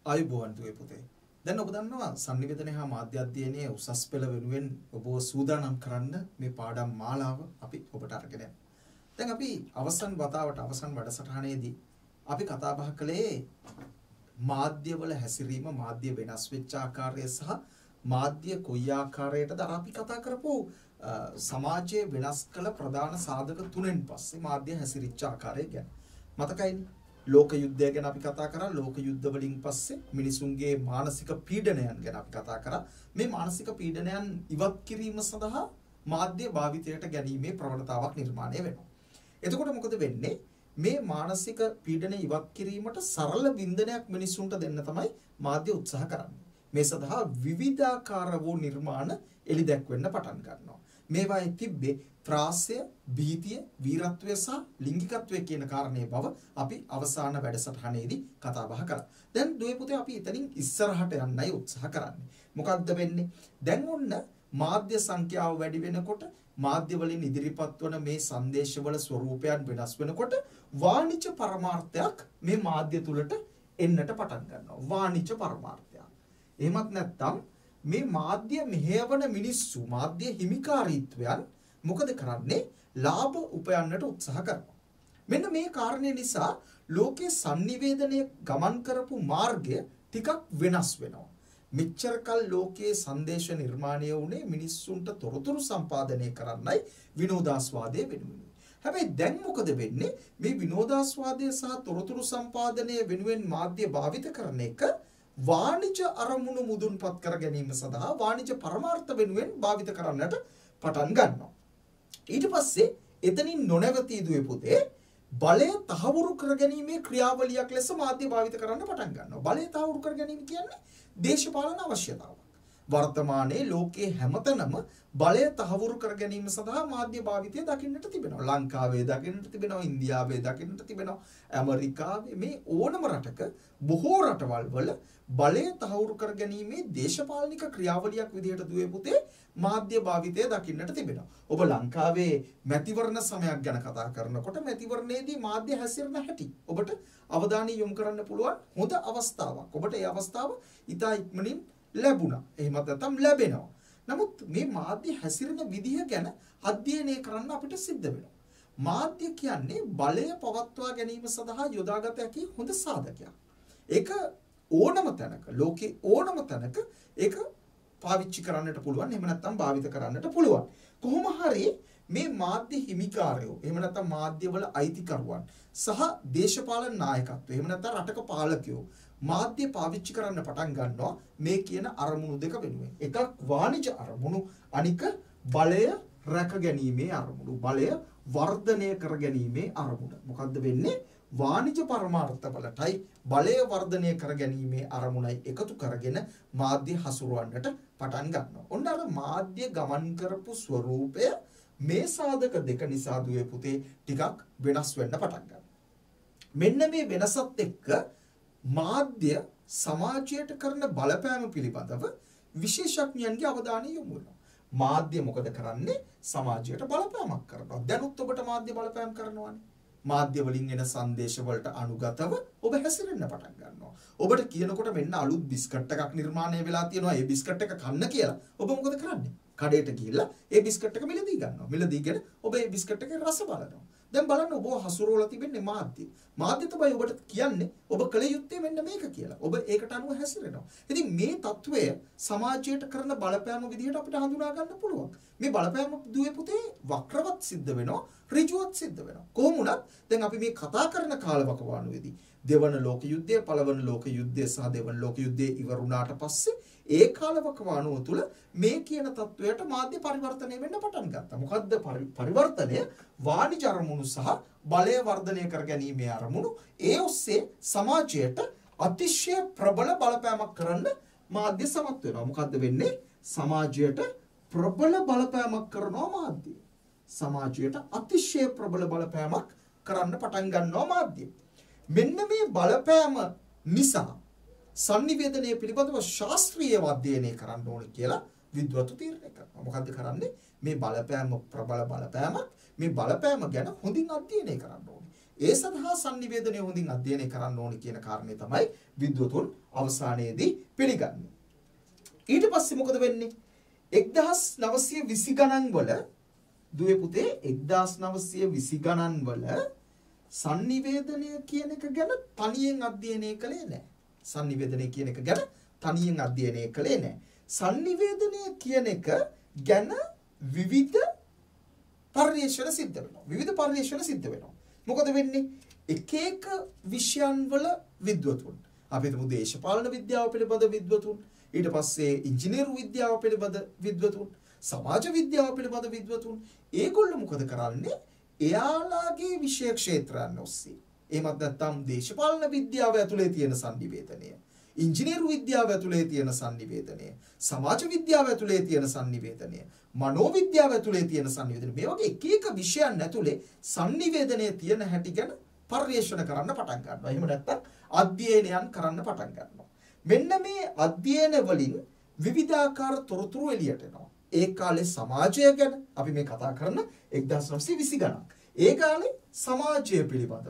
ආයුබෝවන් දුවේ පුතේ. දැන් ඔබ දන්නවා සංනිවේදනය හා මාධ්‍ය අධ්‍යයනයේ උසස් පෙළ වෙනුවෙන් ඔබව සූදානම් කරන්න මේ පාඩම් මාලාව අපි ඔබට අරගෙන යනවා. දැන් අපි අවසන් වතාවට අවසන් වැඩසටහනේදී අපි කතා බහ කළේ මාධ්‍යවල හැසිරීම, මාධ්‍ය වෙනස් වෙච්ච ආකාරය සහ මාධ්‍ය කොයි ආකාරයටද අපි කතා කරපු සමාජයේ වෙනස් කළ ප්‍රධාන සාධක තුනෙන් පස්සේ මාධ්‍ය හැසිරිච්ච ආකාරය ගැන. මතකයිනේ? ලෝක යුද්ධය ගැන අපි කතා කරා. ලෝක යුද්ධ වලින් පස්සේ මිනිසුන්ගේ මානසික පීඩනයන් ගැන අපි කතා කරා. මේ මානසික පීඩනයන් ඉවත් කිරීම සඳහා මාධ්‍ය භාවිතයට ගැනීමේ ප්‍රවණතාවක් නිර්මාණය වෙනවා. එතකොට මොකද වෙන්නේ? මේ මානසික පීඩනය ඉවත් කිරීමට සරල වින්දනයක් මිනිසුන්ට දෙන්න තමයි මාධ්‍ය උත්සාහ කරන්නේ. මේ සඳහා විවිධාකාර වූ නිර්මාණ එළි දැක්වෙන්න පටන් ගන්නවා. මේවායේ තිබ්බේ ත්‍රාසය, භීතිය, වීරත්වය සහ ලිංගිකත්වය කියන කාරණේ බව අපි අවසාන වැඩසටහනේදී කතා බහ කළා. දැන් දුවේ පුතේ අපි එතනින් ඉස්සරහට යන්නයි උත්සාහ කරන්නේ. මොකක්ද වෙන්නේ? දැන් ඔන්න මාධ්‍ය සංඛ්‍යාව වැඩි වෙනකොට, මාධ්‍ය වලින් ඉදිරිපත් වන මේ සංදේශවල ස්වරූපයන් වෙනස් වෙනකොට වාණිජ්‍ය පරමාර්ථයක් මේ මාධ්‍ය තුලට එන්නට පටන් ගන්නවා. වාණිජ්‍ය පරමාර්ථයක්. එහෙමත් නැත්නම් මේ මාධ්‍ය මෙහෙයවන මිනිස්සු, මාධ්‍ය හිමිකාරීත්වයන් මොකද කරන්නේ? ලාභ උපයන්නට උත්සාහ කරනවා. මෙන්න මේ කාරණේ නිසා ලෝකයේ sannivedanaya ගමන් කරපු මාර්ගය ටිකක් වෙනස් වෙනවා. මෙච්චර කල් ලෝකයේ සංදේශ නිර්මාණය වුණේ මිනිස්සුන්ට තොරතුරු සම්පාදනය කරන්නයි, විනෝදාස්වාදයේ වෙනුවෙන්. හැබැයි දැන් මොකද වෙන්නේ? මේ විනෝදාස්වාදයේ සහ තොරතුරු සම්පාදනය වෙනුවෙන් මාධ්‍ය භාවිත කරන එක වාණිජ්‍ය අරමුණු මුදුන්පත් කර ගැනීම සඳහා වාණිජ්‍ය පරමාර්ථ වෙනුවෙන් භාවිත කරන්නට පටන් ගන්නවා. ඊට පස්සේ එතනින් නොනැවතී දුවේ පුතේ බලය තහවුරු කර ගැනීමේ ක්‍රියාවලියක් ලෙස මාධ්‍ය භාවිත කරන්න පටන් ගන්නවා. බලය තහවුරු කර ගැනීම කියන්නේ දේශපාලන අවශ්‍යතාවක්. වර්තමානයේ ලෝකයේ හැමතැනම බලය තහවුරු කර ගැනීම සඳහා මාධ්‍ය භාවිතය දකින්නට තිබෙනවා. ලංකාවේ දකින්නට තිබෙනවා, ඉන්දියාවේ දකින්නට තිබෙනවා, ඇමරිකාවේ, මේ ඕනම රටක බොහෝ රටවල් වල බලය තහවුරු කර ගැනීමේ දේශපාලනික ක්‍රියාවලියක් විදිහට දුවේ පුතේ මාධ්‍ය භාවිතය දකින්නට තිබෙනවා. ඔබ ලංකාවේ මැතිවරණ සමයක් ගැන කතා කරනකොට මැතිවරණයේදී මාධ්‍ය හැසිරෙන හැටි ඔබට අවධානය යොමු කරන්න පුළුවන් හොඳ අවස්ථාවක්. ඔබට ඒ අවස්ථාව ඉතා ඉක්මනින් ලැබුණා. එහෙමත් නැත්නම් ලැබෙනවා. නමුත් මේ මාධ්‍ය හැසිරෙන විදිහ ගැන අධ්‍යයනය කරන්න අපිට සිද්ධ වෙනවා. මාධ්‍ය කියන්නේ බලය පවත්වා ගැනීම සඳහා යොදාගත හැකි හොඳ සාධකයක්. ඒක ඕනම තැනක, ලෝකේ ඕනම තැනක ඒක පාවිච්චි කරන්නට පුළුවන්. එහෙම නැත්නම් භාවිත කරන්නට පුළුවන්. කොහොම හරි මේ මාධ්‍ය හිමිකාරයෝ, එහෙම නැත්නම් මාධ්‍යවල අයිතිකරුවන් සහ දේශපාලන නායකත්වය, එහෙම නැත්නම් රටක පාලකයෝ මාධ්‍ය පාවිච්චි කරන්න පටන් ගන්නවා මේ කියන අරමුණු දෙක වෙනුවෙන්. එකක් වාණිජ්‍ය අරමුණු, අනික බලය රැක ගැනීමේ අරමුණු, බලය වර්ධනය කර ගැනීමේ අරමුණ. මොකද්ද වෙන්නේ? වාණිජ්‍ය පරමාර්ථවලටයි බලය වර්ධනය කර ගැනීමේ අරමුණයි එකතු කරගෙන මාධ්‍ය හසුරවන්නට පටන් ගන්නවා. ඔන්න අර මාධ්‍ය ගමන් කරපු ස්වરૂපය මේ සාධක දෙක නිසා දුවේ පුතේ ටිකක් වෙනස් වෙන්න පටන් ගන්නවා. මෙන්න මේ වෙනසත් එක්ක මාධ්‍ය සමාජයට කරන බලපෑම පිළිබඳව විශේෂඥයන්ගේ අවධානය යොමු වෙනවා. මාධ්‍ය මොකද කරන්නේ? සමාජයට බලපෑමක් කරනවා. දැනුත් ඔබට මාධ්‍ය බලපෑම් කරනවානේ. මාධ්‍ය වලින් එන සංදේශ වලට අනුගතව ඔබ හැසිරෙන්න පටන් ගන්නවා. ඔබට කියනකොට මෙන්න අලුත් බිස්කට් එකක් නිර්මාණය වෙලා තියෙනවා. ඒ බිස්කට් එක කන්න කියලා. ඔබ මොකද කරන්නේ? කඩේට ගිහිල්ලා ඒ බිස්කට් එක මිලදී ගන්නවා. මිලදීගෙන ඔබ ඒ බිස්කට් එකේ රස බලනවා. දැන් බලන්න ඔබ හසුරුවලා තිබෙන්නේ මාධ්‍ය. මාධ්‍ය තමයි ඔබට කියන්නේ ඔබ කල යුත්තේ මෙන්න මේක කියලා. ඔබ ඒකට අනුව හැසිරෙනවා. ඉතින් මේ తත්වය සමාජයට කරන බලපෑම විදිහට අපිට හඳුනා ගන්න පුළුවන්. මේ බලපෑම දුවේ පුතේ වක්‍රවත් සිද්ධ වෙනවා, ඍජුවත් සිද්ධ වෙනවා. කොහොම වුණත් දැන් අපි මේ කතා කරන කාලවකවානුවේදී දෙවන ලෝක යුද්ධය, පළවන ලෝක යුද්ධය සහ දෙවන ලෝක යුද්ධය ඉවර වුණාට පස්සේ ඒ කාලවකවානුව තුළ මේ කියන තත්වයට මාධ්‍ය පරිවර්තනය වෙන්න පටන් ගත්තා. මොකද්ද පරිවර්තනය? වාණිජ්‍ය අරමුණු සහ බලය වර්ධනය කර ගැනීමේ අරමුණු. ඒ ඔස්සේ සමාජයට අතිශය ප්‍රබල බලපෑමක් කරන්න මාධ්‍ය සමත් වෙනවා. මොකද්ද වෙන්නේ? සමාජයට ප්‍රබල බලපෑමක් කරනවා මාධ්‍ය. සමාජයට අතිශය ප්‍රබල බලපෑමක් කරන්න පටන් ගන්නවා මාධ්‍ය. මෙන්න මේ බලපෑම නිසා sannivedanaya පිළිබඳව ශාස්ත්‍රීය අධ්‍යයනය කරන්න ඕනේ කියලා විද්වතු තීරණය කරනවා. මොකද්ද කරන්නේ? මේ බලපෑම ප්‍රබල බලපෑමක්. මේ බලපෑම ගැන හොඳින් අධ්‍යයනය කරන්න ඕනේ. ඒ සඳහා sannivedanය හොඳින් අධ්‍යයනය කරන්න ඕනි කියන කාරණේ තමයි විද්වතුන් අවසානයේදී පිළිගන්නේ. ඊට පස්සේ මොකද වෙන්නේ? 1920 ගණන් වල දුවේ පුතේ 1920 ගණන් වල sannivedanය කියන එක ගැන තනියෙන් අධ්‍යයනය කළේ නැහැ. sannivedanය කියන එක ගැන තනියෙන් අධ්‍යයනය කළේ නැහැ. sannivedanය කියන එක ගැන විවිධ පර්යේෂණ සිද්ධ වෙනවා. විවිධ පර්යේෂණ සිද්ධ වෙනවා. මොකද වෙන්නේ? එක එක විෂයන් වල විද්වතුන්. අපි හිතමු දේශපාලන විද්‍යාව පිළිබඳ විද්වතුන්, ඊට පස්සේ ඉංජිනේරු විද්‍යාව පිළිබඳ විද්වතුන්, සමාජ විද්‍යාව පිළිබඳ විද්වතුන්. ඒගොල්ලෝ මොකද කරන්නේ? එයාලාගේ විෂය ක්ෂේත්‍රයන් ඔස්සේ. එහෙමත් නැත්නම් දේශපාලන විද්‍යාව ඇතුලේ තියෙන sannivedanය, ඉංජිනේරු විද්‍යාව ඇතුලේ තියෙන sannivedanය, සමාජ විද්‍යාව ඇතුලේ තියෙන sannivedanය, මනෝවිද්‍යාව ඇතුලේ තියෙන sannivedanය, මේ වගේ එක එක විෂයන් ඇතුලේ sannivedanය තියෙන හැටි ගැන පර්යේෂණ කරන්න පටන් ගන්නවා. එහෙම නැත්නම් අධ්‍යයනයන් කරන්න පටන් ගන්නවා. මෙන්න මේ අධ්‍යයන වලින් විවිධාකාර තොරතුරු එළියට එනවා. ඒ කාලේ සමාජය ගැන අපි මේ කතා කරන 1920 ගණන්. ඒ කාලේ සමාජය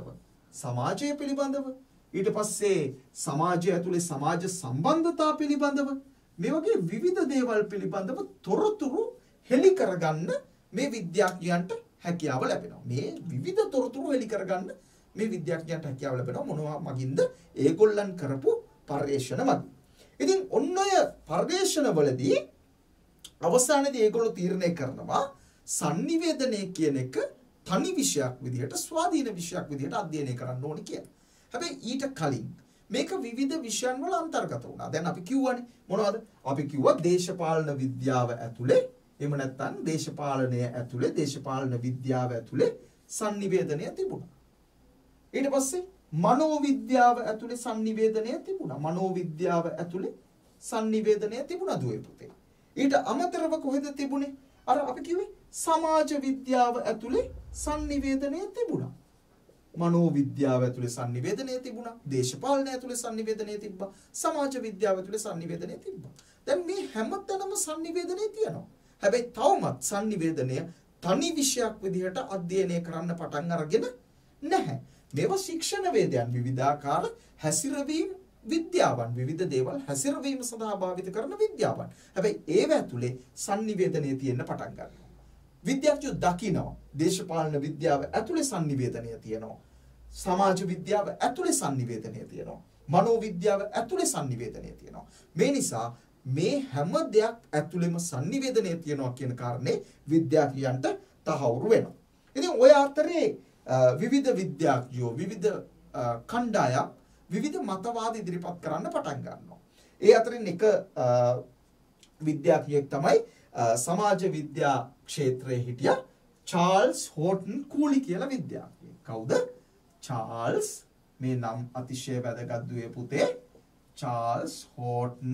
පිළිබඳව ඊට පස්සේ සමාජය ඇතුලේ සමාජ සම්බන්ධතා පිළිබඳව මේ වගේ විවිධ දේවල් පිළිබඳව තොරතුරු හෙළි කරගන්න මේ විද්‍යාඥයන්ට හැකියාව ලැබෙනවා. මේ විවිධ තොරතුරු හෙළි කරගන්න මේ විද්‍යාඥයන්ට හැකියාව ලැබෙනවා. මොනවා මගින්ද? ඒගොල්ලන් කරපු පර්යේෂණ මගින්. ඉතින් ඔන්න ඔය පර්යේෂණ වලදී අවසානයේදී ඒගොල්ලෝ තීරණය කරනවා sannivedanය කියන එක තනි විෂයක් විදිහට, ස්වාධීන විෂයක් විදිහට අධ්‍යයනය කරන්න ඕනි කියලා. හැබැයි ඊට කලින් මේක විවිධ විෂයන් වල අන්තර්ගත වුණා. දැන් අපි කියවනේ මොනවද? අපි කිව්වා දේශපාලන විද්‍යාව ඇතුලේ, එහෙම නැත්නම් දේශපාලනය ඇතුලේ, දේශපාලන විද්‍යාව ඇතුලේ sannivedanය තිබුණා. ඊට පස්සේ මනෝවිද්‍යාව ඇතුලේ sannivedanය තිබුණා. මනෝවිද්‍යාව ඇතුලේ sannivedanය තිබුණා දුවේ පුතේ. ඊට අමතරව කොහෙද තිබුණේ? අර අපි කිව්වේ සමාජ විද්‍යාව ඇතුලේ sannivedanය තිබුණා. මනෝවිද්‍යාව ඇතුලේ sannivedanය තිබුණා. දේශපාලනය ඇතුලේ sannivedanය තිබ්බා. සමාජ විද්‍යාව ඇතුලේ sannivedanය තිබ්බා. දැන් මේ හැමතැනම sannivedanය තියෙනවා. හැබැයි තවමත් sannivedanය තනි විෂයක් විදිහට අධ්‍යයනය කරන්න පටන් අරගෙන නැහැ. මේවා ශික්ෂණ වේදයන්, විවිධාකාර හැසිරවීම් විද්‍යාවන්, විවිධ දේවල් හැසිරවීම සඳහා භාවිත කරන විද්‍යාවන්. හැබැයි ඒව ඇතුලේ sannivedanය තියෙන්න පටන් ගන්නවා. විද්‍යාඥයෝ දකිනවා දේශපාලන විද්‍යාව ඇතුලේ sannivedanය තියෙනවා. සමාජ විද්‍යාව ඇතුලේ sannivedanය තියෙනවා. මනෝවිද්‍යාව ඇතුලේ sannivedanය තියෙනවා. මේ නිසා මේ හැම දෙයක් ඇතුලේම sannivedanය තියෙනවා කියන කාරණේ විද්‍යාඥයන්ට තහවුරු වෙනවා. ඉතින් ඔය අතරේ විවිධ විද්‍යාඥයෝ, විවිධ කණ්ඩායම් විවිධ මතවාද ඉදිරිපත් කරන්න පටන් ගන්නවා. ඒ අතරින් එක විද්‍යාඥයෙක් තමයි සමාජ විද්‍යා ක්ෂේත්‍රයේ හිටිය චාල්ස් හෝටන් කූලි කියලා විද්‍යාඥයෙක්. කවුද? චාල්ස්, මේ නම් අතිශය වැදගත් දුවේ පුතේ. Charles Horton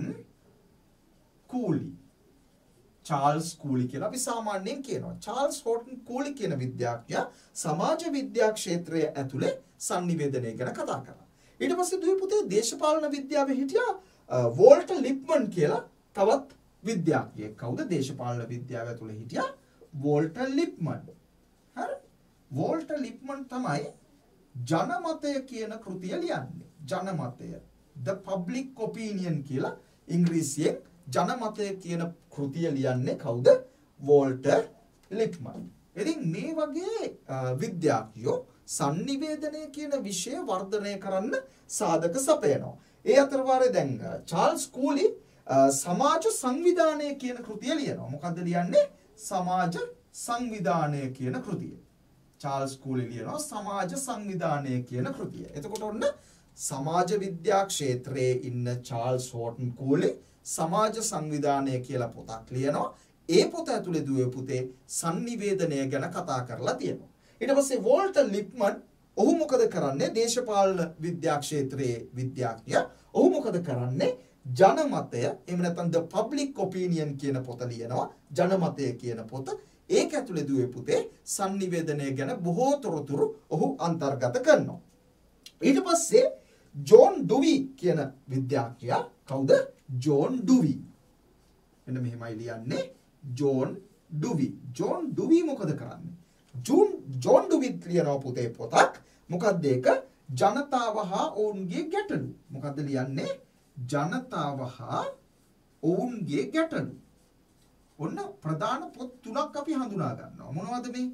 Cooley. Charles Cooley කියලා අපි සාමාන්‍යයෙන් කියනවා. චාල්ස් හෝටන් කූලි කියන විද්‍යාඥයා සමාජ විද්‍යා ක්ෂේත්‍රයේ ඇතුලේ sannivedanය ගැන කතා කරා. ඊට පස්සේ දුවේ පුතේ දේශපාලන විද්‍යාවේ හිටියා වෝල්ටර් ලිප්මන් කියලා තවත් විද්‍යාඥයෙක්. කවුද? දේශපාලන විද්‍යාව ඇතුලේ හිටියා වෝල්ටර් ලිප්මන්. හරි? වෝල්ටර් ලිප්මන් තමයි ජනමතය කියන කෘතිය ලියන්නේ. ජනමතය, the public opinion කියලා ඉංග්‍රීසියෙන් ජනමතය කියන කෘතිය ලියන්නේ කවුද? Walter Lippmann. ඉතින් මේ වගේ විද්‍යාඥයෝ sannivedanය කියන විෂය වර්ධනය කරන්න සාධක සපයනවා. ඒ අතර වාරේ දැන් චාල්ස් කූලි සමාජ සංවිධානය කියන කෘතිය ලියනවා. මොකද්ද ලියන්නේ? සමාජ සංවිධානය කියන කෘතිය. චාල්ස් කූලි ලියනවා සමාජ සංවිධානය කියන කෘතිය. එතකොට ඔන්න සමාජ විද්‍යා ක්ෂේත්‍රයේ ඉන්න චාල්ස් හෝටන් කූලි සමාජ සංවිධානය කියලා පොතක් ලියනවා. ඒ පොත ඇතුලේ දුවේ පුතේ sannivedanය ගැන කතා කරලා තියෙනවා. ඊට පස්සේ වෝල්ටර් ලිප්මන් ඔහු මොකද කරන්නේ? දේශපාලන විද්‍යා ක්ෂේත්‍රයේ විද්‍යාඥයා. ඔහු මොකද කරන්නේ? ජනමතය, එහෙම නැත්නම් the public opinion කියන පොත ලියනවා. ජනමතය කියන පොත. ඒක ඇතුලේ දුවේ පුතේ sannivedanය ගැන බොහෝ තොරතුරු ඔහු අන්තර්ගත කරනවා. ඊට පස්සේ ජෝන් ඩුවි කියන විද්‍යාඥයා. කවුද? John Dewey. එන්න මෙහෙමයි ලියන්නේ. ජෝන් ඩුවි. ජෝන් ඩුවි මොකද කරන්නේ? ජෝන් ඩුවිත් ලියනවා පුතේ පොතක්. මොකක්ද ඒක? ජනතාව හා ඔවුන්ගේ ගැටලු. මොකද්ද ලියන්නේ? ජනතාව හා ඔවුන්ගේ ගැටලු. ඔන්න ප්‍රධාන පොත් තුනක් අපි හඳුනා ගන්නවා. මොනවද මේ?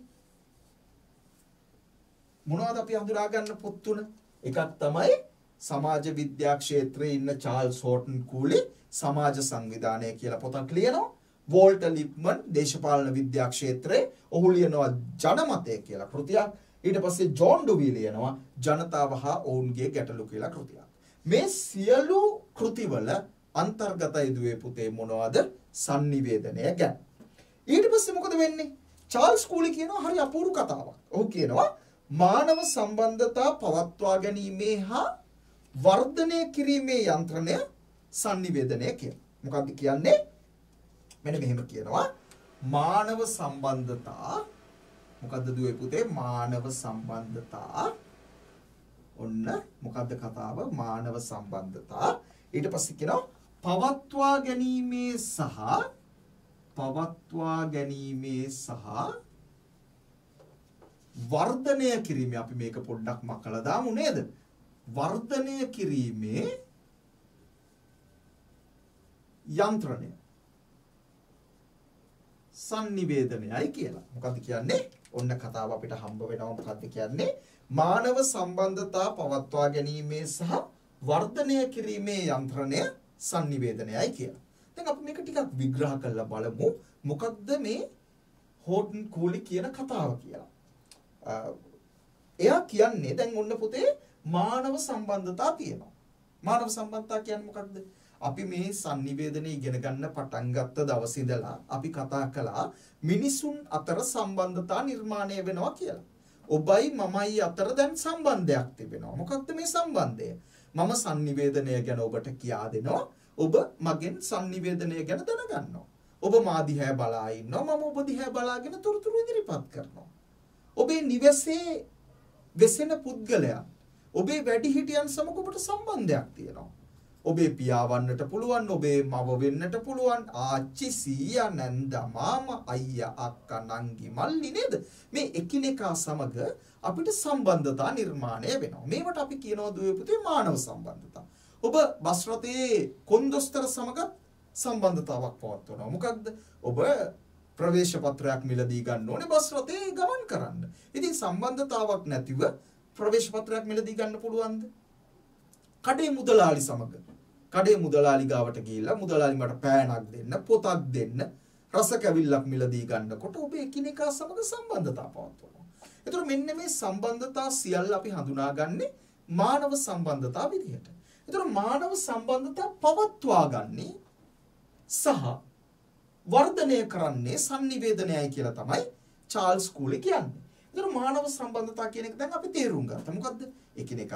මොනවද අපි හඳුනා ගන්න පොත් තුන? එකක් තමයි සමාජ විද්‍යා ක්ෂේත්‍රයේ ඉන්න චාල්ස් හෝටන් කූලි සමාජ සංවිධානය කියලා පොතක් ලියනවා. වෝල්ටර් ලිප්මන් දේශපාලන විද්‍යා ක්ෂේත්‍රයේ ඔහු ලියනවා ජනමතය කියලා කෘතියක්. ඊට පස්සේ ජෝන් ඩුවි ලියනවා ජනතාව හා ඔවුන්ගේ ගැටලු කියලා කෘතියක්. මේ සියලු කෘතිවල අන්තර්ගතයි දුවේ පුතේ මොනවද? sannivedanaya ගැන. ඊට පස්සේ මොකද වෙන්නේ? චාල්ස් කූලි කියනවා හරි අපූර්ව කතාවක්. ඔහු කියනවා මානව සම්බන්ධතා පවත්වා ගැනීමේ හා වර්ධනය කිරීමේ යන්ත්‍රණය sannivedanaya කියලා. මොකක්ද කියන්නේ? මෙන්න මෙහෙම කියනවා මානව සම්බන්ධතා මොකද්ද දුවේ පුතේ? මානව සම්බන්ධතා. ඔන්න මොකද්ද කතාව? මානව සම්බන්ධතා. ඊට පස්සේ කියනවා පවත්වා ගැනීමේ සහ වර්ධනය කිරීමේ අපි මේක පොඩ්ඩක් මකලා දාමු නේද? වර්ධනය කිරීමේ යන්ත්‍රණය sannivedanayයි කියලා. මොකද්ද කියන්නේ? ඔන්න කතාව අපිට හම්බ වෙනවා. මොකද්ද කියන්නේ? මානව සම්බන්ධතා පවත්වා ගැනීමේ සහ වර්ධනය කිරීමේ යන්ත්‍රණය sannivedanayයි කියලා. දැන් අපි මේක ටිකක් විග්‍රහ කරලා බලමු. මොකක්ද මේ හෝටන් කූලි කියන කතාව කියලා. එයා කියන්නේ දැන් ඔන්න පුතේ මානව සම්බන්ධතා තියෙනවා. මානව සම්බන්ධතා කියන්නේ මොකක්ද? අපි මේ sannivedanaya ඉගෙන ගන්න පටන් ගත්ත දවසේ ඉඳලා අපි කතා කළා මිනිසුන් අතර සම්බන්ධතා නිර්මාණය වෙනවා කියලා. ඔබයි මමයි අතර දැන් සම්බන්ධයක් තිබෙනවා. මොකක්ද මේ සම්බන්ධය? මම sannivedanaya ගැන ඔබට කියා දෙනවා. ඔබ මගෙන් sannivedanaya ගැන දැනගන්නවා. ඔබ මා දිහා බලා ඉන්නවා. මම ඔබ දිහා බලාගෙන තොරතුරු ඉදිරිපත් කරනවා. ඔබේ නිවසේ වෙසෙන පුද්ගලයන්, ඔබේ වැඩිහිටියන් සමග ඔබට සම්බන්ධයක් තියෙනවා. ඔබේ පියා වන්නට පුළුවන්, ඔබේ මව වෙන්නට පුළුවන්, ආච්චි සීයා නැන්දා මාමා අයියා අක්කා නංගි මල්ලි නේද? මේ එකිනෙකා සමග අපිට සම්බන්ධතා නිර්මාණය වෙනවා. මේවට අපි කියනවා දුවේ පුතේ මානව සම්බන්ධතා. ඔබ බස් රථයේ කොන්දොස්තර සමග සම්බන්ධතාවක් පවත්වනවා. මොකක්ද? ඔබ ප්‍රවේශ පත්‍රයක් මිලදී ගන්න ඕනේ බස් රථේ ගමන් කරන්න. ඉතින් සම්බන්ධතාවක් නැතිව ප්‍රවේශ පත්‍රයක් මිලදී ගන්න පුළුවන්ද? කඩේ මුදලාලි සමග කඩේ මුදලාලි ගාවට ගිහිල්ලා මුදලාලි මට පෑනක් දෙන්න, පොතක් දෙන්න, රස කැවිල්ලක් මිලදී ගන්නකොට ඔබ එකිනෙකා සමග සම්බන්ධතා පවත්වනවා. ඒතර මෙන්න මේ සම්බන්ධතා සියල්ල අපි හඳුනාගන්නේ මානව සම්බන්ධතා විදිහට. ඒතර මානව සම්බන්ධතා පවත්වා ගන්නේ සහ වර්ධනය කරන්නේ sannivedanayයි කියලා තමයි චාල්ස් කූලි කියන්නේ. ඒතර මානව සම්බන්ධතා කියන එක දැන් අපි තේරුම් ගත්තා. මොකද්ද? එකිනෙකා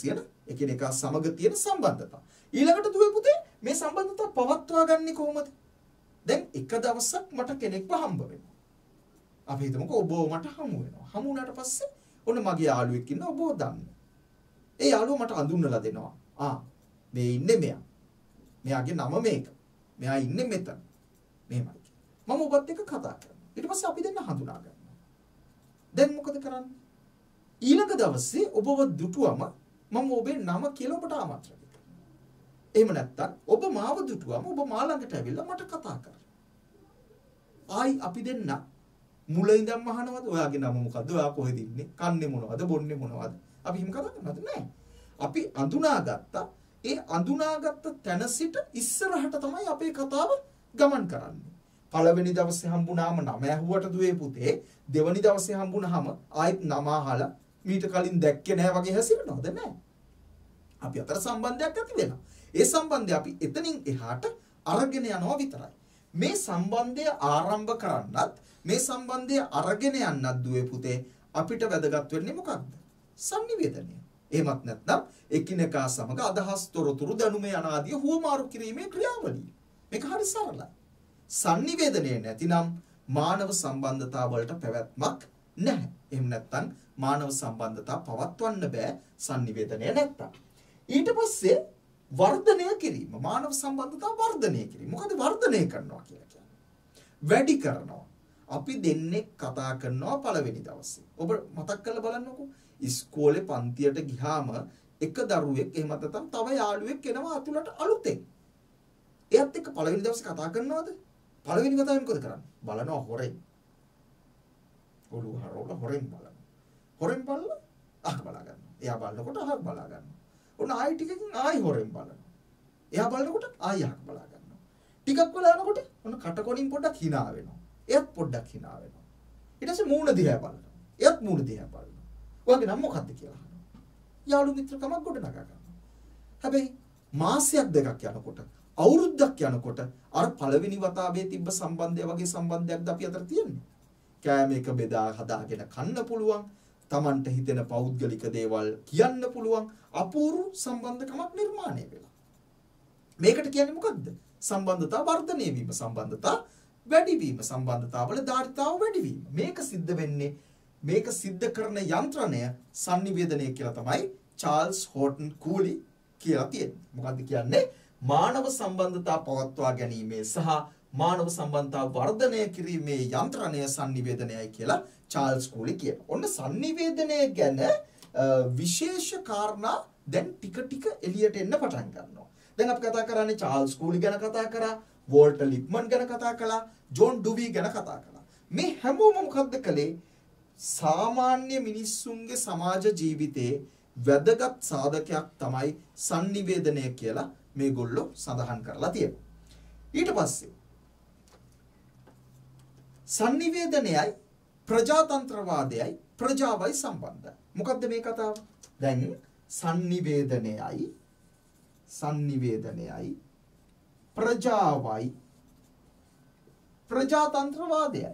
සමග තියෙන සම්බන්ධතා. ඊළඟට දුවේ පුතේ මේ සම්බන්ධතා පවත්වා ගන්නේ කොහොමද? දැන් එක දවසක් මට කෙනෙක්ව හම්බ වෙනවා. අපි හිතමුකෝ ඔබ මට හමු වෙනවා. හමු වුණාට පස්සේ ඔන්න මගේ යාළුවෙක් ඉන්නවා ඔබව දන්න. ඒ යාළුවා මට අඳුන්වලා දෙනවා. මේ ඉන්නේ මෙයා. මෙයාගේ නම මේක. මෙයා ඉන්නේ මෙතන. මෙහෙමයි. මම ඔබත් එක්ක කතා කරනවා. ඊට පස්සේ අපි දෙන්න හඳුනා ගන්නවා. දැන් මොකද කරන්නේ? ඊළඟ දවසේ ඔබව දුටුවම මම ඔබේ නම කියලා ඔබට ආමන්ත්‍රණය කරනවා. එහෙම නැත්නම් ඔබ මාව දුටුවම ඔබ මා ළඟට ඇවිල්ලා මට කතා කරනවා. අපි දෙන්න මුල ඉඳන්ම අහනවද? ඔයාගේ නම මොකද්ද? ඔයා කොහෙද ඉන්නේ? කන්නේ මොනවද? බොන්නේ මොනවද? අපි එහෙම කතා කරනවද? නැහැ. අපි අඳුනාගත්තා. ඒ අඳුනාගත්ත තැන සිට ඉස්සරහට තමයි අපේ කතාව ගමන් කරන්නේ. පළවෙනි දවසේ හම්බුනාම නම ඇහුවට දුවේ පුතේ, දෙවනි දවසේ හම්බුනහම ආයෙත් නම අහලා මීට කලින් දැක්කේ නැහැ වගේ හැසිරෙනවද? නැහැ. අපි අතර සම්බන්ධයක් ඇති වෙනවා. ඒ සම්බන්ධය අපි එතනින් එහාට අරගෙන යනවා විතරයි. මේ සම්බන්ධය ආරම්භ කරන්නත් මේ සම්බන්ධය අරගෙන යන්නත් දුවේ පුතේ අපිට වැදගත් වෙන්නේ මොකක්ද? sannivedanaya. එහෙමත් නැත්නම් එකිනෙකා සමග අදහස් තොරතුරු දැනුම යන ආදී හුවමාරු කිරීමේ ක්‍රියාවලිය. මේක හරි සරලයි. sannivedanaya නැතිනම් මානව සම්බන්ධතා වලට පැවැත්මක් නැහැ. එහෙම නැත්නම් මානව සම්බන්ධතා පවත්වන්න බෑ sannivedanaya නැත්තම්. ඊට පස්සේ වර්ධනය කිරීම, මානව සම්බන්ධතා වර්ධනය කිරීම. මොකද වර්ධනය කරනවා කියලා කියන්නේ? වැඩි කරනවා. අපි දෙන්නේ කතා කරනවා පළවෙනි දවසේ. ඔබ මතක් කරලා බලන්නකෝ. ඉස්කෝලේ පන්තියට ගියාම එක දරුවෙක් එහෙම නැත්නම් තව යාළුවෙක් එනවා අතුලට අලුතෙන්. එයත් එක්ක පළවෙනි දවසේ කතා කරනවද? පළවෙනි කතාව මොකද කරන්නේ? බලනවා හොරෙන්. ඔළුව හරවලා හොරෙන් බලනවා. හොරෙන් බලලා අහ බලා ගන්නවා. එයා බලනකොට අහක් බලා ගන්නවා. ඔන්න ආයි ටිකකින් ආයි හොරෙන් බලනවා. එයා බලනකොට ආයි අහක් බලා ගන්නවා. ටිකක් වෙලා යනකොට ඔන්න කටකොණින් පොඩ්ඩක් hina වෙනවා. එයත් පොඩ්ඩක් hina වෙනවා. ඊට පස්සේ මූණ දිහා බලනවා. එයත් මූණ දිහා බලනවා. ඔයාගේ නම මොකක්ද කියලා අහනවා. යාළු මිත්‍රකමක් ගොඩනගා ගන්නවා. හැබැයි මාසයක් දෙකක් යනකොට අවුරුද්දක් යනකොට අර පළවෙනි වතාවේ තිබ්බ සම්බන්ධය වගේ සම්බන්ධයක්ද අපි අතර තියෙන්නේ. කෑම එක බෙදා හදාගෙන කන්න පුළුවන්. Tamanට හිතෙන පෞද්ගලික දේවල් කියන්න පුළුවන්. අපූර්ව සම්බන්ධකමක් නිර්මාණය වෙලා. මේකට කියන්නේ මොකක්ද? සම්බන්ධතා වර්ධනය වීම, සම්බන්ධතා වැඩි වීම, සම්බන්ධතාවල ධාරිතාව වැඩි වීම. මේක සිද්ධ වෙන්නේ මේක සිද්ධ කරන යන්ත්‍රණය sannivedanaya කියලා තමයි චාල්ස් හෝටන් කූලි කියලා තියෙන්නේ. මොකද්ද කියන්නේ? මානව සම්බන්ධතා පවත්වා ගැනීමේ සහ මානව සම්බන්ධතා වර්ධනය කිරීමේ යන්ත්‍රණය sannivedanayයි කියලා චාල්ස් කූලි කියනවා. ඔන්න sannivedanaya ගැන විශේෂ කාරණා දැන් ටික ටික එළියට එන්න පටන් ගන්නවා. දැන් අපි කතා කරන්නේ චාල්ස් කූලි ගැන කතා කරා, වෝල්ටර් ලිප්මන් ගැන කතා කළා, ජෝන් ඩුවී ගැන කතා කළා. මේ හැමෝම මොකද්ද කළේ? සාමාන්‍ය මිනිස්සුන්ගේ සමාජ ජීවිතයේ වැදගත් සාධකයක් තමයි sannivedanaya කියලා මේගොල්ලෝ සඳහන් කරලා තියෙනවා. ඊට පස්සේ sannivedanayයි ප්‍රජාතන්ත්‍රවාදයයි ප්‍රජාවයි සම්බන්ධයි. මොකද්ද මේ කතාව? දැන් sannivedanayයි ප්‍රජාවයි ප්‍රජාතන්ත්‍රවාදයයි.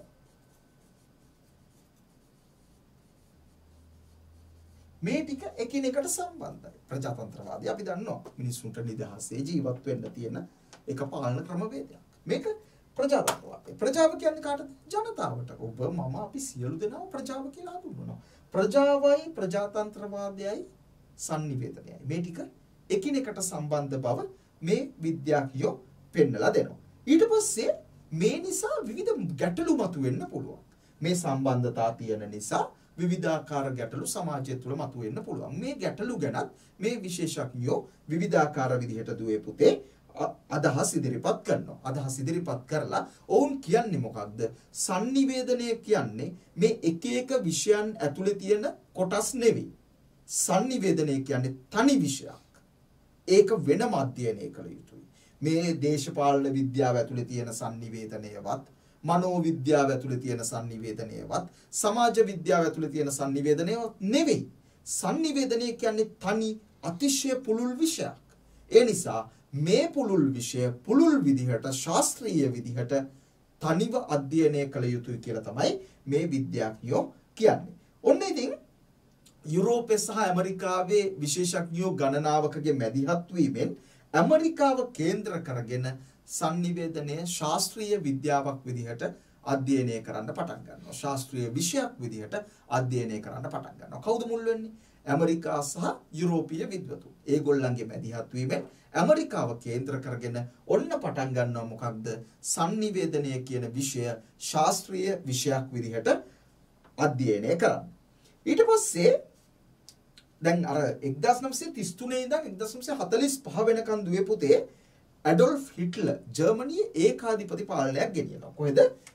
මේ ටික එකිනෙකට සම්බන්ධයි. ප්‍රජාතන්ත්‍රවාදී අපි දන්නවා මිනිස්සුන්ට නිදහසේ ජීවත් වෙන්න තියෙන එක පාලන ක්‍රමවේදයක්. මේක ප්‍රජාතන්ත්‍රවාදය. ප්‍රජාව කියන්නේ කාටද? ජනතාවට. ඔබ මම අපි සියලු දෙනාම ප්‍රජාව කියලා හඳුන්වනවා. ප්‍රජාවයි ප්‍රජාතන්ත්‍රවාදයයි sannivedanayයි. මේ ටික එකිනෙකට සම්බන්ධ බව මේ විද්‍යාඥයෝ පෙන්නලා දෙනවා. ඊට පස්සේ මේ නිසා විවිධ ගැටලු මතුවෙන්න පුළුවන්. මේ සම්බන්ධතා තියෙන නිසා විවිධාකාර ගැටලු සමාජය තුළ මතුවෙන්න පුළුවන්. මේ ගැටලු ගැනත් මේ විශේෂඥයෝ විවිධාකාර විදිහට දුවේ පුතේ අදහස් ඉදිරිපත් කරනවා. අදහස් ඉදිරිපත් කරලා ඔවුන් කියන්නේ මොකක්ද? sannivedanaya කියන්නේ මේ එක එක විෂයන් ඇතුලේ තියෙන කොටස් නෙවෙයි. sannivedanaya කියන්නේ තනි විෂයක්. ඒක වෙනම අධ්‍යයනය කළ යුතුයි. මේ දේශපාලන විද්‍යාව ඇතුලේ තියෙන sannivedanayවත්, මනෝවිද්‍යාව ඇතුලේ තියෙන sannivedanayවත්, සමාජ විද්‍යාව ඇතුලේ තියෙන sannivedanayවත් නෙවෙයි. sannivedanaya කියන්නේ තනි අතිශය පුළුල් විෂයක්. ඒ නිසා මේ පුළුල් විෂය පුළුල් විදිහට ශාස්ත්‍රීය විදිහට තනිව අධ්‍යයනය කළ යුතුයි කියලා තමයි මේ විද්‍යාඥයෝ කියන්නේ. ඔන්න ඉතින් යුරෝපයේ සහ ඇමරිකාවේ විශේෂඥයෝ ගණනාවකගේ මැදිහත් වීමෙන් ඇමරිකාව කේන්ද්‍ර කරගෙන sannivedanaya ශාස්ත්‍රීය විද්‍යාවක් විදිහට අධ්‍යයනය කරන්න පටන් ගන්නවා. ශාස්ත්‍රීය විෂයක් විදිහට අධ්‍යයනය කරන්න පටන් ගන්නවා. කවුද මුල් වෙන්නේ? ඇමරිකා සහ යුරෝපීය විද්වතුන්. ඒගොල්ලන්ගේ මැදිහත් වීමෙන් ඇමරිකාව කේන්ද්‍ර කරගෙන ඔන්න පටන් ගන්නවා මොකක්ද? sannivedanaya කියන විෂය ශාස්ත්‍රීය විෂයක් විදිහට අධ්‍යයනය කරන්න. ඊට පස්සේ දැන් අර 1933 ඉඳන් 1945 වෙනකන් දුවේ පුතේ ඇඩොල්ෆ් හිට්ලර් ජර්මනියේ ඒකාධිපති පාලනයක් ගෙනියනවා. කොහෙද?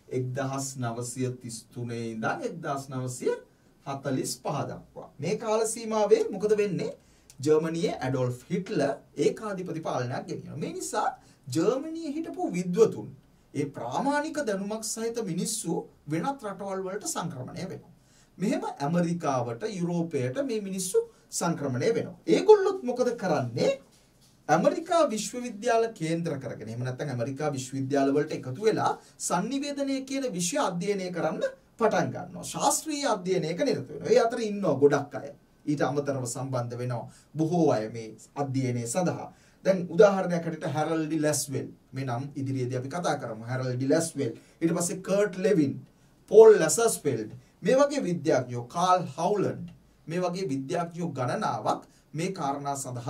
1933 ඉඳන් 1945 දක්වා. මේ කාල සීමාවේ මොකද වෙන්නේ? ජර්මනියේ ඇඩොල්ෆ් හිට්ලර් ඒකාධිපති පාලනයක් ගෙනියනවා. මේ නිසා ජර්මනියේ හිටපු විද්වතුන් ඒ ප්‍රාමාණික දැනුමක් සහිත මිනිස්සු වෙනත් රටවල් වලට සංක්‍රමණය වෙනවා. මෙහෙම ඇමරිකාවට යුරෝපයට මේ මිනිස්සු සංක්‍රමණය වෙනවා. ඒගොල්ලොත් මොකද කරන්නේ? ඇමරිකා විශ්වවිද්‍යාල කේන්ද්‍ර කරගෙන එහෙම නැත්නම් ඇමරිකා විශ්වවිද්‍යාල වලට එකතු වෙලා sannivedanaya කියන විෂය අධ්‍යයනය කරන්න පටන් ගන්නවා. ශාස්ත්‍රීය අධ්‍යයනයක නිරත වෙනවා. ඒ අතර ඉන්නවා ගොඩක් අය. ඊට අමතරව සම්බන්ධ වෙනවා බොහෝ අය මේ අධ්‍යයනය සඳහා. දැන් උදාහරණයක් හැටියට හැරල්ඩ් ඩි ලැස්වෙල් මේ නම් ඉදිරියේදී අපි කතා කරමු. හැරල්ඩ් ඩි ලැස්වෙල් ඊට පස්සේ කර්ට් ලෙවින්, පෝල් ලැසස්ෆෙල්ඩ් මේ වගේ විද්‍යාඥයෝ, කාල් හවුලන්ඩ් මේ වගේ විද්‍යාඥයෝ ගණනාවක් මේ කාරණා සඳහා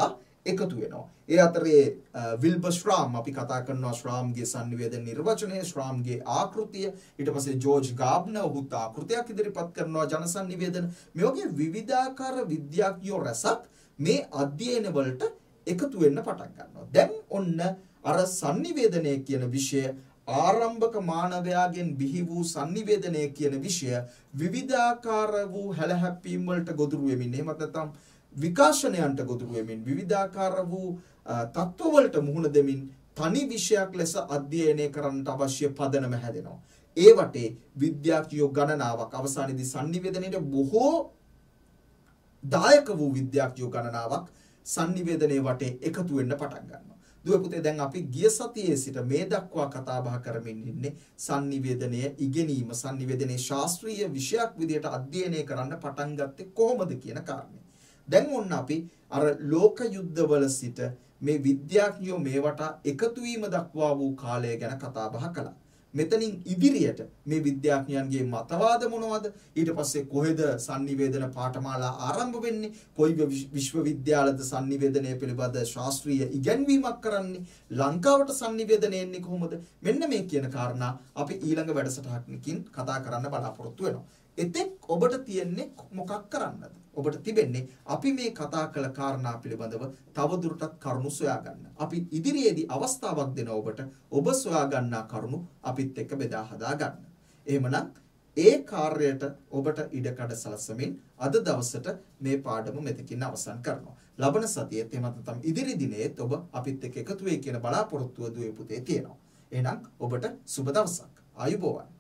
එකතු වෙනවා. ඒ අතරේ විල්බර් ශ්‍රාම් අපි කතා කරනවා ශ්‍රාම්ගේ sannivedana නිර්වචනය, ශ්‍රාම්ගේ ආකෘතිය, ඊට පස්සේ ජෝර්ජ් ගාබ්නර් ඔහුත් ආකෘතියක් ඉදිරිපත් කරනවා ජන sannivedana. මේ වගේ විවිධාකාර විද්‍යාඥයෝ රැසක් මේ අධ්‍යයන වලට එකතු වෙන්න පටන් ගන්නවා. දැන් ඔන්න අර sannivedana කියන විෂය ආරම්භක මානවයාගෙන් බිහි වූ sannivedana කියන විෂය විවිධාකාර වූ හැලහැප්පීම් වලට ගොදුරු වෙමින් එහෙමත් නැත්නම් විකාශනයන්ට ගොදුරු වෙමින් විවිධාකාර වූ තත්ත්ව වලට මුහුණ දෙමින් තනි විෂයක් ලෙස අධ්‍යයනය කරන්නට අවශ්‍ය පදනම හැදෙනවා. ඒ වටේ විද්‍යාඥයෝ ගණනාවක් අවසානයේදී sannivedanaට බොහෝ දායක වූ විද්‍යාඥයෝ ගණනාවක් sannivedanaye වටේ එකතු වෙන්න පටන් ගන්නවා. දුව පුතේ දැන් අපි ගිය සතියේ සිට මේ දක්වා කතා බහ කරමින් ඉන්නේ sannivedanaye ඉගෙනීම sannivedanaye ශාස්ත්‍රීය විෂයක් විදිහට අධ්‍යයනය කරන්න පටන් ගත්තේ කොහොමද කියන කාරණේ. දැන් ඔන්න අපි අර ලෝක යුද්ධවල සිට මේ විද්‍යාඥයෝ මේවට එකතු වීම දක්වා වූ කාලය ගැන කතා බහ කළා. මෙතනින් ඉදිරියට මේ විද්‍යාඥයන්ගේ මතවාද මොනවද? ඊට පස්සේ කොහෙද sannivedana පාඨමාලා ආරම්භ වෙන්නේ? කොයි විශ්වවිද්‍යාලද sannivedanaye පිළිබඳ ශාස්ත්‍රීය ඉගැන්වීමක් කරන්නේ? ලංකාවට sannivedana එන්නේ කොහොමද? මෙන්න මේ කියන කාරණා අපි ඊළඟ වැඩසටහනකින් කතා කරන්න බලාපොරොත්තු වෙනවා. එතෙක් ඔබට තියෙන්නේ මොකක් කරන්නද? ඔබට තිබෙන්නේ අපි මේ කතා කළ කාරණා පිළිබඳව තවදුරටත් කරුණු සොයා ගන්න. අපි ඉදිරියේදී අවස්ථාවක් දෙනවා ඔබට ඔබ සොයා ගන්නා කරුණු අපිත් එක්ක බෙදා හදා ගන්න. එහෙමනම් ඒ කාර්යයට ඔබට ඉඩකඩ සලසමින් අද දවසට මේ පාඩම මෙතකින් අවසන් කරනවා. ලබන සතියේත් එහෙම නැත්නම් ඉදිරි දිනේත් ඔබ අපිත් එක්ක එකතු වෙයි කියන බලාපොරොත්තුව දුවේ පුතේ තියෙනවා. එහෙනම් ඔබට සුබ දවසක්. ආයුබෝවන්.